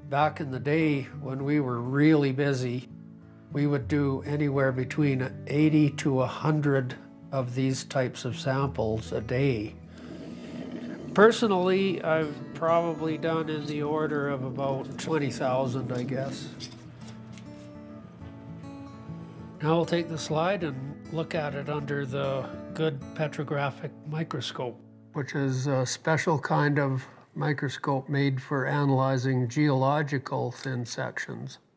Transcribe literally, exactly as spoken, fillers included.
Back in the day when we were really busy, we would do anywhere between eighty to one hundred of these types of samples a day. Personally, I've probably done in the order of about twenty thousand, I guess. Now we'll take the slide and look at it under the good petrographic microscope, which is a special kind of microscope made for analyzing geological thin sections.